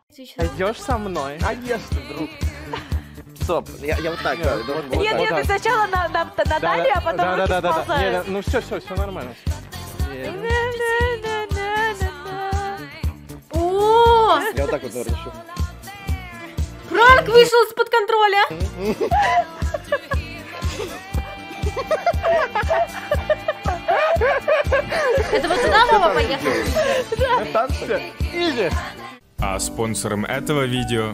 Пойдешь со мной? Конечно, друг. Стоп, я вот так. Нет, ты сначала на талию, а потом руки сползают. Ну все нормально. О! Я вот так вот решу. Пранк вышел из-под контроля. Это вот туда Вова поехал? Изи. А спонсором этого видео...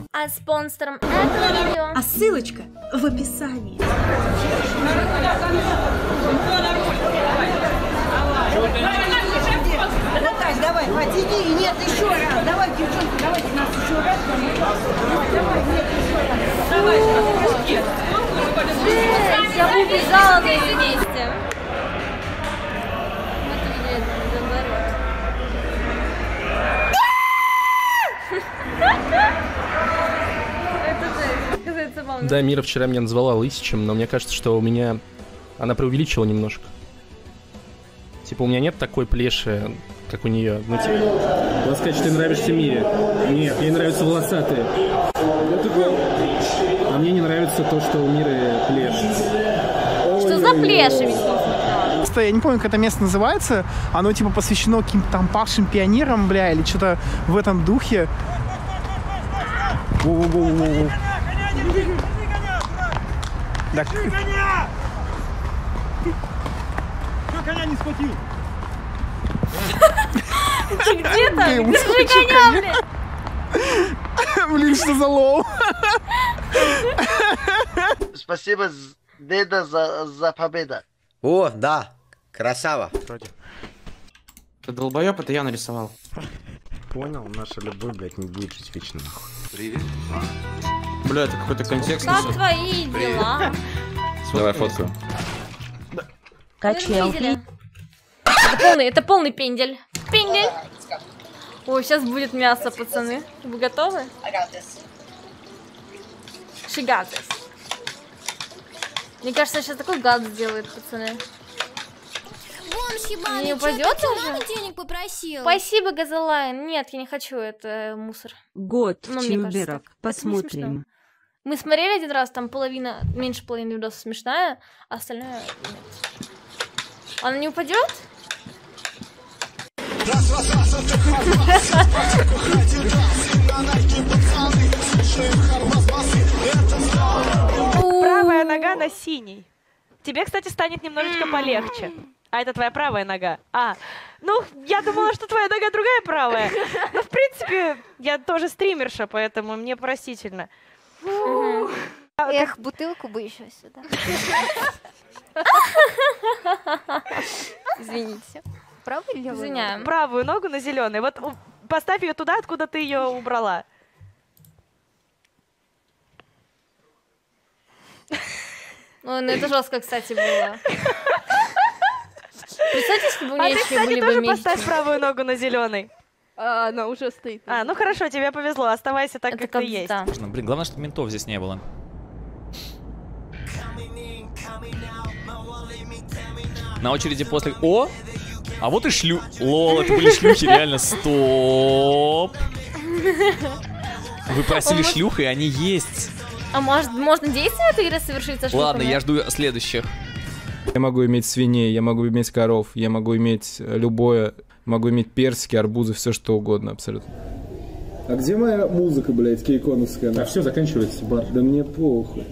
А ссылочка в описании. Наташ, давай, потяни, и нет, еще раз. Давай, девчонки, давайте нас еще раз. Давай, нет, еще раз. Давай, Я бы убежала на ее месте. Да, Мира вчера меня назвала лысичем, но мне кажется, что у меня... Она преувеличила немножко. Типа, у меня нет такой плеши, как у нее. Ну, типа... Надо сказать, что ты нравишься Мире. Нет, ей нравятся волосатые. А мне не нравится то, что у Миры плешь. Что за плеши? Я не помню, как это место называется. Оно типа посвящено каким-то там павшим пионерам, бля, или что-то в этом духе. Да. Что коня не схватил? Ты где-то? Держи коня, блядь! Блин, что за лоу? Спасибо, Деда, за победу. О, да, красава. Ты долбоёб, это я нарисовал. Понял, наша любовь, блядь, не будет жить вечно. Привет. Бля, это какой-то контекст. Как твои дела? Давай фотку. Качелки. Это полный пендель. Пендель. Ой, сейчас будет мясо, пацаны. Вы готовы? She got this. Мне кажется, сейчас такой гад сделает, пацаны. Не упадет уже? Денег попросил. Спасибо, Газелайн. Нет, я не хочу, это мусор. Год Чемберок. Посмотрим. Мы смотрели один раз, там половина, меньше половины видоса смешная, а остальное нет. Она не упадет? Правая нога на синий. Тебе, кстати, станет немножечко полегче. А это твоя правая нога. Ну, я думала, что твоя нога другая правая. Но, в принципе, я тоже стримерша, поэтому мне простительно. Эх, бутылку бы еще сюда. Извините. Правую или левую? Извиняем. Правую ногу на зеленый. Вот поставь ее туда, откуда ты ее убрала. Ой, ну это жестко, кстати, было. Представьте, если бы у меня еще были бы тоже месячные. поставь правую ногу на зеленый. Она уже стоит. Ну хорошо, тебе повезло. Оставайся так, как ты есть. Блин, главное, чтобы ментов здесь не было. На очереди после... О! А вот и Лол, это были шлюхи, реально. Стоп! Вы просили шлюх, и они есть. А может, можно действие этой игры совершить со шлюхами? Ладно, я жду следующих. Я могу иметь свиней, я могу иметь коров, я могу иметь любое... Могу иметь персики, арбузы, все что угодно абсолютно. А где моя музыка, блядь, кейконовская? А все, заканчивается бар. Да мне похуй.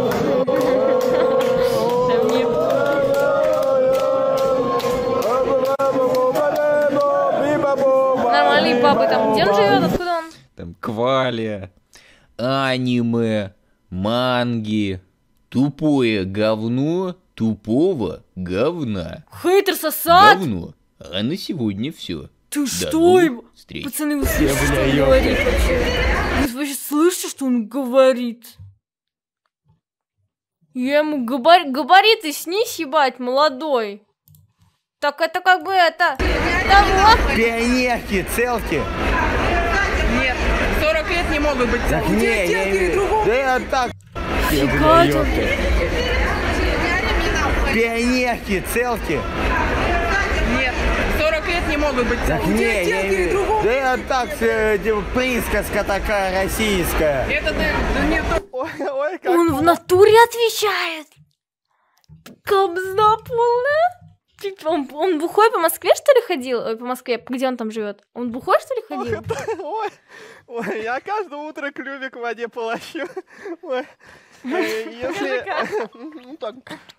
Нормальные бабы там. Где он живет? Откуда он? Там квалия, аниме, манги, тупое говно тупого говна. Хейтер сосад! Говно. А на сегодня все. Ты что им? Пацаны, вы слышите, что он говорит вообще? Вы вообще слышите, что он говорит? Я ему габариты снись, ебать, молодой. Так это как бы это... Того. Пионерки, целки. Нет, 40 лет не могут быть. Так не, да я так. Пионерки, целки. Нет, 40 лет не могут быть. Так не, да я так, присказка такая российская. Это не то. Ой, как Он в натуре отвечает. Кобзда полная. Он бухой по Москве, что ли, ходил? Ой, по Москве, где он там живет? Он бухой, что ли, ходил? Ой, я каждое утро клювик в воде полощу. Ой, если... Ну так...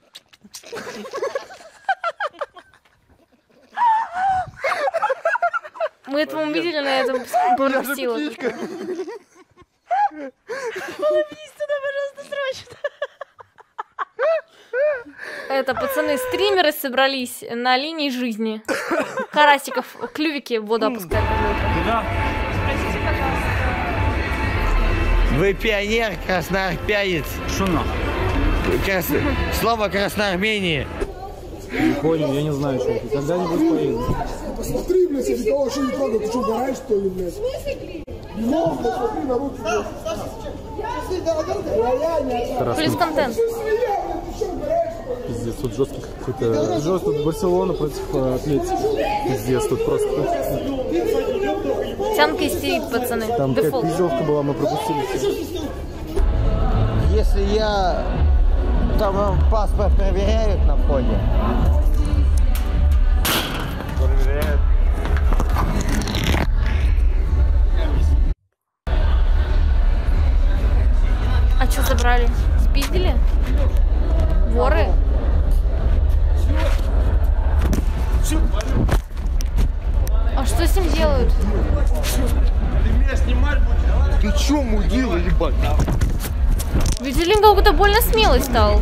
Мы это увидели на этом порносилу. Половись туда, пожалуйста, срочно. Это, пацаны, стримеры собрались на линии жизни. Карасиков, клювики в воду опускают. Спросите, пожалуйста. Вы пионер, красноармеец. Шо нахуй? Слово Красноармении. Не понял, я не знаю, что это. Когда-нибудь поеду. Посмотри, блядь, я никого вообще не трогаю. Ты что, угораешь, что ли, блядь? В смысле, блин? Ну, посмотри на руки, блядь. Плюс контент. Пиздец, тут жесткий какой-то... Жесткий Барселона против Атлетики. Пиздец, тут просто... Тянка истерит, пацаны. Там какая-то пиздевка была, мы пропустили. Если я... Там паспорт проверяют на входе. Проверяют. А что забрали? Спиздили? Воры? А что с ним делают? Ты меня снимать будешь? Ты чё, мудила, ебать? Виталин какой-то больно смелый стал.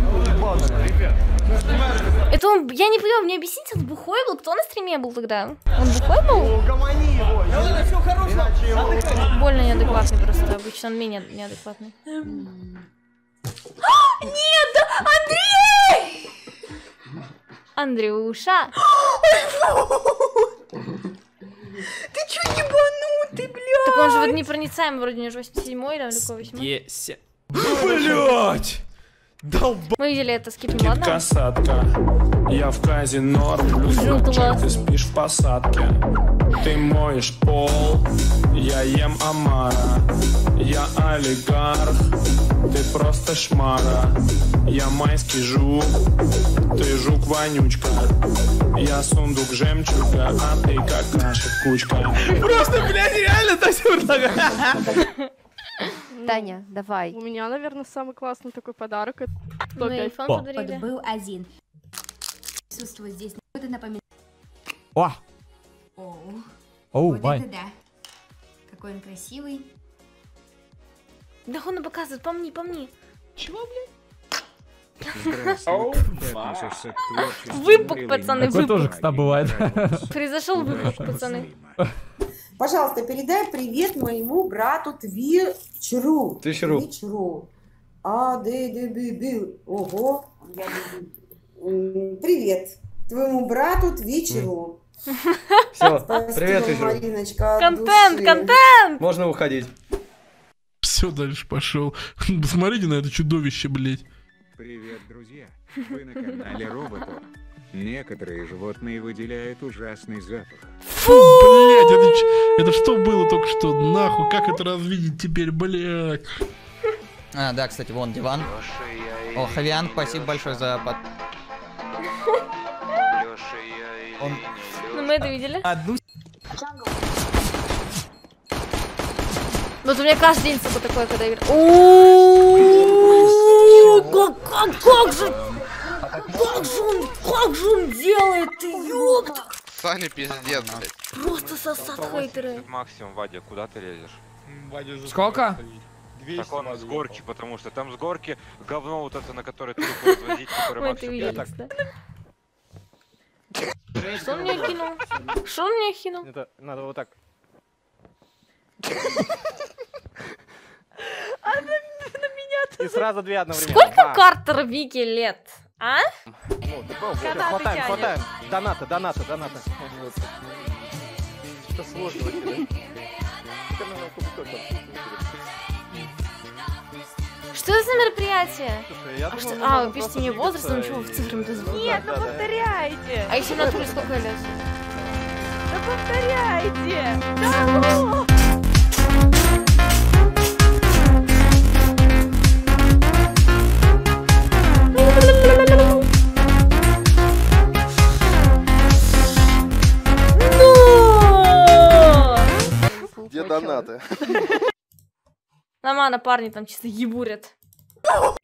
Это он, я не понимаю, мне объясните, он бухой был? Кто на стриме был тогда? Он бухой был? Угомони его. Больно неадекватный просто, обычно он менее неадекватный. Нет, Андрей! Андрюша! Ты чё ебанутый, блядь? Так он же вот непроницаемый, вроде у него же 87-й, да, или какой 8-й? Блять! Долба... Мы видели это, скипнем, ладно? Касатка, я в казино рублю снапчат, ты спишь в посадке. Ты моешь пол, я ем омара. Я олигарх, ты просто шмара. Я майский жук, ты жук-вонючка. Я сундук жемчуга, а ты какаша кучка. Просто, блядь, реально так все предлагаю. Таня, давай. У меня, наверное, самый классный такой подарок. Это iPhone подарили. Был один. Присутствовать здесь. Это напоминает. О! Оу, Вот Вань. это да. Какой он красивый. Да он показывает, помни, помни. Чего, блядь? Выпук, пацаны, Такой тоже, выпук. кстати, бывает. Произошел выпук, пацаны. Пожалуйста, передай привет моему брату Твичру. Твичру. Ого. Привет. Твоему брату Твичру. Все, привет, Твичру. Мариночка. Контент, контент! Можно уходить. Все, дальше пошел. Посмотрите на это чудовище, блядь. Привет, друзья. Вы на канале Роботов. Некоторые животные выделяют ужасный запах. Фу, блядь, это что было только что? Нахуй, как это развидеть теперь, блядь? А, да, кстати, вон диван. О, Хавиан, спасибо большое за под... Ну мы это видели. Одну... Вот у меня каждый день сука такое, когда я вижу. Как же он делает, ты ёпта! Саня пиздец, блядь. Просто сосат хейтеры. Максимум, Вадя, куда ты лезешь? Сколько? Так он с горки, потому что там с горки говно вот это, на которое ты развозить, которое максимум... Что он мне кинул? Что он мне кинул? Это надо вот так. А на меня-то... И сразу две одновременно. Сколько Картер Вики лет? А? Хватаем. Доната. Это сложно вообще, Что это за мероприятие? Слушай, вы пишите мне возраст, ну чего в цифрами-то звук? Нет, ну повторяйте. А если в натуре сколько лет? Да повторяйте! Да ну! Где донаты? Нормально, парни там чисто ебурят.